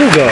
Fuga!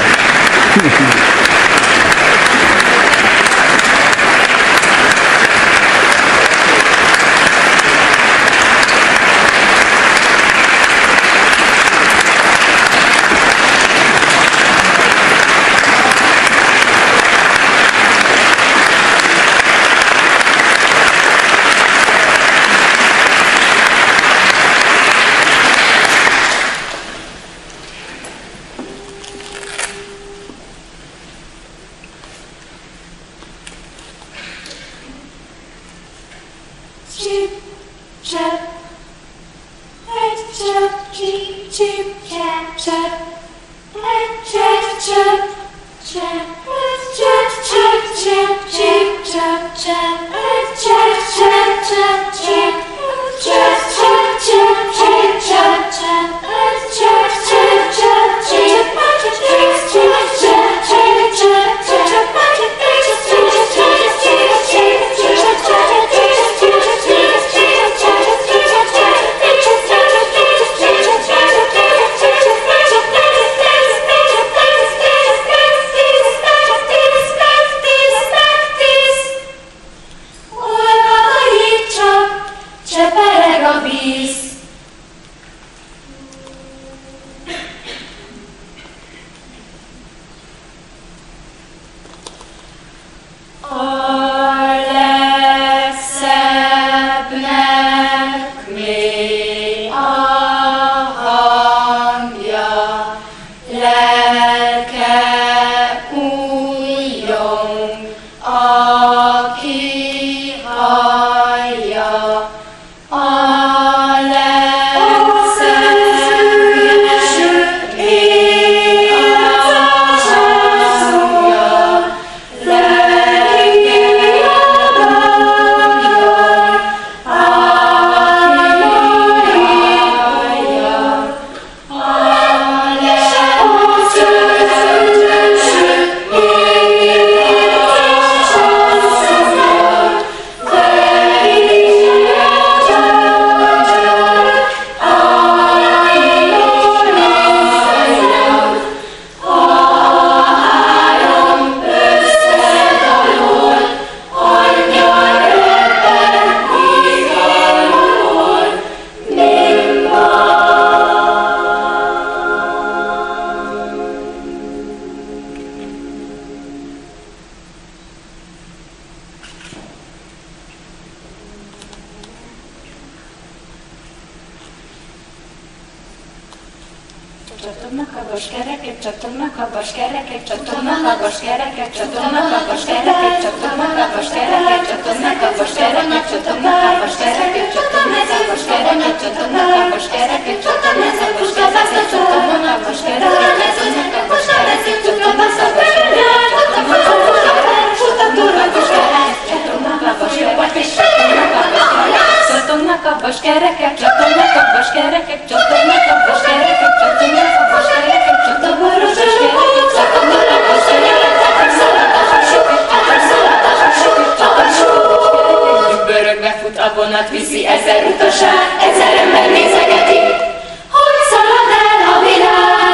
Csattognak a vaskerekek, csattognak a vaskerekek, csattognak a vaskerekek, csattognak a vaskerekek, csattognak a vaskerekek, csattognak a vaskerekek, csattognak a vaskerekek, csattognak a vaskerekek, csattognak a vaskerekek, csattognak a vaskerekek, csattognak a vaskerekek, csattognak a vaskerekek, csattognak a csattognak a vaskerekek, csattognak a vaskerekek, csattognak a vaskerekek, csattognak a vaskerekek, csattognak a vaskerekek, csattognak a vaskerekek, dübörögve fut a vonat, viszi 1000 utasát, 1000 ember nézegeti, hogy szalad el a világ.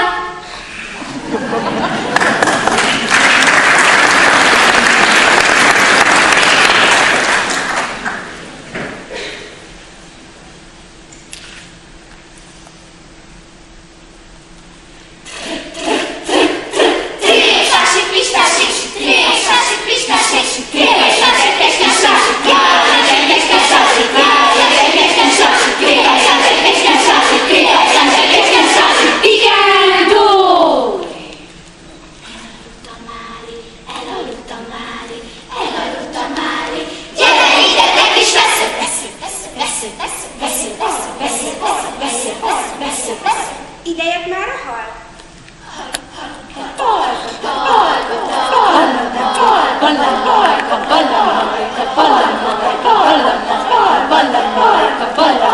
Idejek már a hal? Balla,